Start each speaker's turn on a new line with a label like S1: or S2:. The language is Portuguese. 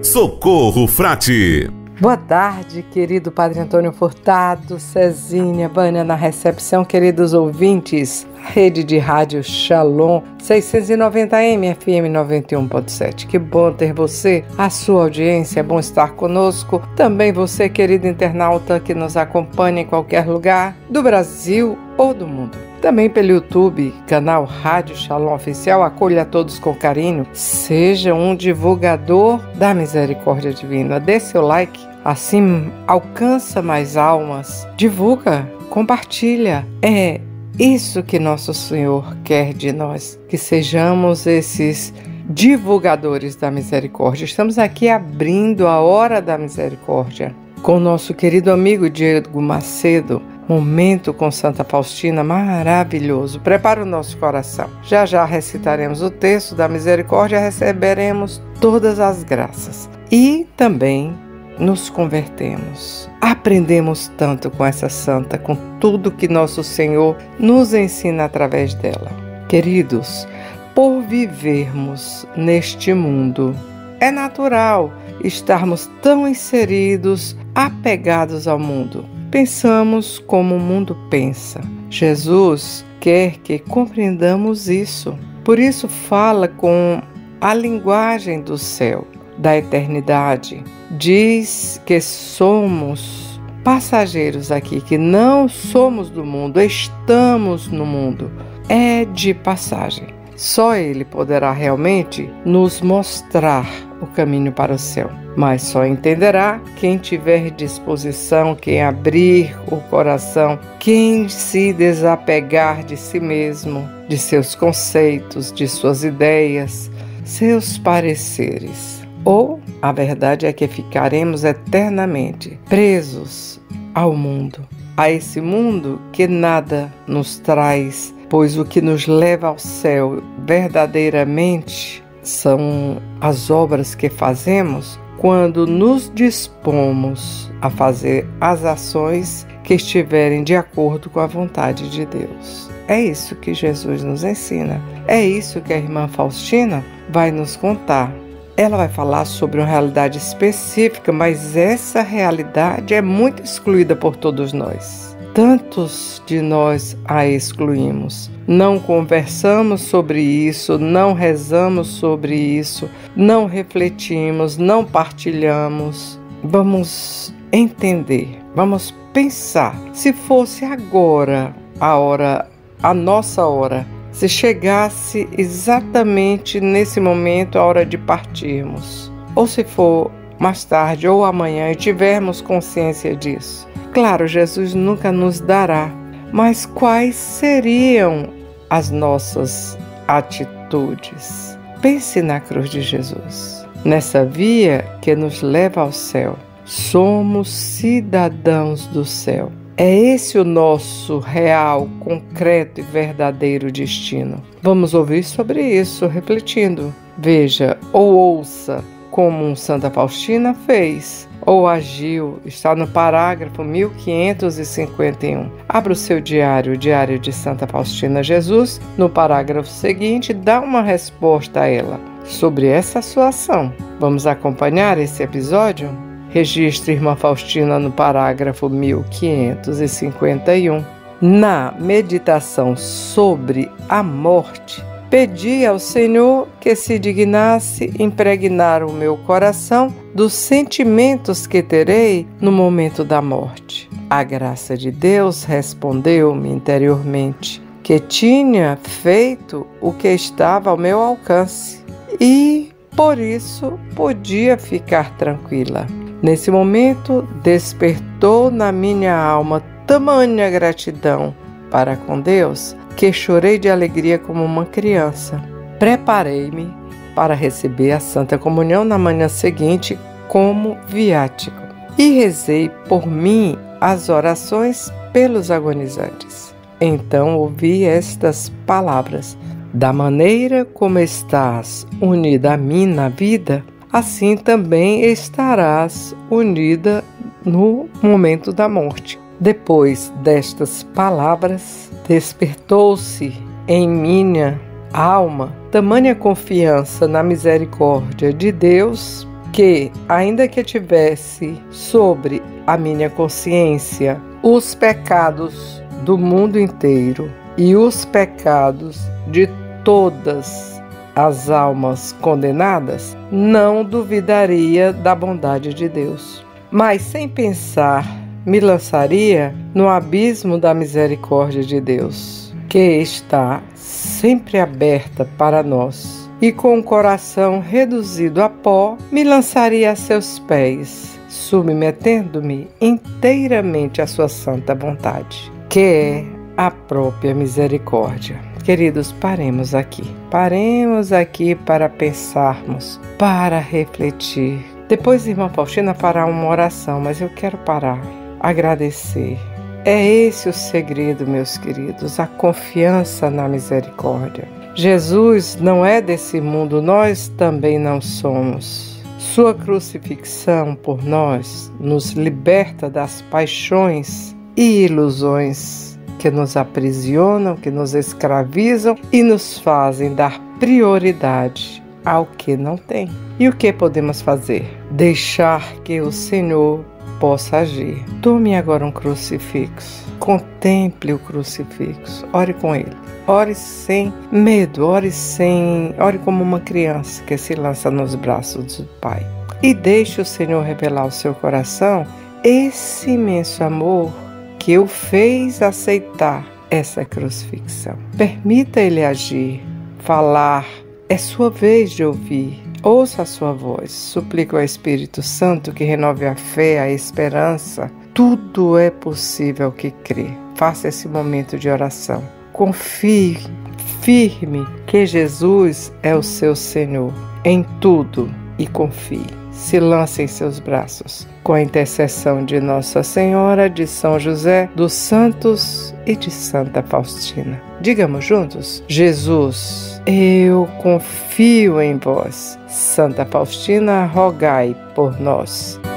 S1: Socorro Frade.
S2: Boa tarde, querido Padre Antônio Furtado, Cezinha, Vânia na recepção, queridos ouvintes, rede de rádio Shalom, 690M, FM 91.7. Que bom ter você, a sua audiência, é bom estar conosco. Também você, querido internauta, que nos acompanha em qualquer lugar do Brasil ou do mundo. Também pelo YouTube, canal Rádio Shalom Oficial, acolha a todos com carinho. Seja um divulgador da misericórdia divina. Dê seu like, assim alcança mais almas. Divulga, compartilha. É isso que nosso Senhor quer de nós, que sejamos esses divulgadores da misericórdia. Estamos aqui abrindo a Hora da Misericórdia com o nosso querido amigo Diego Macedo. Momento com Santa Faustina maravilhoso. Prepara o nosso coração. Já já recitaremos o texto da misericórdia, receberemos todas as graças. E também nos convertemos. Aprendemos tanto com essa santa, com tudo que nosso Senhor nos ensina através dela. Queridos, por vivermos neste mundo, é natural estarmos tão inseridos, apegados ao mundo. Pensamos como o mundo pensa. Jesus quer que compreendamos isso. Por isso fala com a linguagem do céu, da eternidade. Diz que somos passageiros aqui, que não somos do mundo, estamos no mundo. É de passagem. Só Ele poderá realmente nos mostrar o caminho para o céu. Mas só entenderá quem tiver disposição, quem abrir o coração, quem se desapegar de si mesmo, de seus conceitos, de suas ideias, seus pareceres. Ou a verdade é que ficaremos eternamente presos ao mundo, a esse mundo que nada nos traz, pois o que nos leva ao céu verdadeiramente são as obras que fazemos quando nos dispomos a fazer as ações que estiverem de acordo com a vontade de Deus. É isso que Jesus nos ensina. É isso que a irmã Faustina vai nos contar. Ela vai falar sobre uma realidade específica, mas essa realidade é muito excluída por todos nós. Tantos de nós a excluímos. Não conversamos sobre isso, não rezamos sobre isso, não refletimos, não partilhamos. Vamos entender, vamos pensar. Se fosse agora a nossa hora, se chegasse exatamente nesse momento a hora de partirmos, ou se for mais tarde ou amanhã e tivermos consciência disso. Claro, Jesus nunca nos dará, mas quais seriam as nossas atitudes? Pense na cruz de Jesus, nessa via que nos leva ao céu. Somos cidadãos do céu. É esse o nosso real, concreto e verdadeiro destino. Vamos ouvir sobre isso, refletindo. Veja ou ouça como Santa Faustina fez ou agiu, está no parágrafo 1551. Abra o seu diário, o Diário de Santa Faustina Jesus. No parágrafo seguinte, dá uma resposta a ela sobre essa sua ação. Vamos acompanhar esse episódio? Registre irmã Faustina no parágrafo 1551. Na meditação sobre a morte, pedi ao Senhor que se dignasse impregnar o meu coração dos sentimentos que terei no momento da morte. A graça de Deus respondeu-me interiormente que tinha feito o que estava ao meu alcance e, por isso, podia ficar tranquila. Nesse momento, despertou na minha alma tamanha gratidão para com Deus que chorei de alegria como uma criança. Preparei-me para receber a Santa Comunhão na manhã seguinte como viático e rezei por mim as orações pelos agonizantes. Então ouvi estas palavras: da maneira como estás unida a mim na vida, assim também estarás unida no momento da morte. Depois destas palavras, despertou-se em minha alma tamanha confiança na misericórdia de Deus que, ainda que tivesse sobre a minha consciência os pecados do mundo inteiro e os pecados de todas as almas condenadas, não duvidaria da bondade de Deus. Mas, sem pensar, me lançaria no abismo da misericórdia de Deus, que está sempre aberta para nós, e com o coração reduzido a pó, me lançaria a seus pés, submetendo-me inteiramente à sua santa vontade, que é a própria misericórdia. Queridos, paremos aqui para pensarmos, para refletir. Depois a irmã Faustina fará uma oração, mas eu quero parar, agradecer. É esse o segredo, meus queridos, a confiança na misericórdia. Jesus não é desse mundo, nós também não somos. Sua crucifixão por nós nos liberta das paixões e ilusões que nos aprisionam, que nos escravizam e nos fazem dar prioridade ao que não tem. E o que podemos fazer? Deixar que o Senhor possa agir. Tome agora um crucifixo, contemple o crucifixo, ore com ele. Ore sem medo, ore como uma criança que se lança nos braços do Pai. E deixe o Senhor revelar ao seu coração esse imenso amor que o fez aceitar essa crucifixão. Permita ele agir, falar. É sua vez de ouvir. Ouça a sua voz. Suplico ao Espírito Santo que renove a fé, a esperança. Tudo é possível que crê. Faça esse momento de oração. Confie firme que Jesus é o seu Senhor em tudo e confie. Se lance em seus braços, com a intercessão de Nossa Senhora, de São José, dos santos e de Santa Faustina. Digamos juntos: Jesus, eu confio em vós. Santa Faustina, rogai por nós.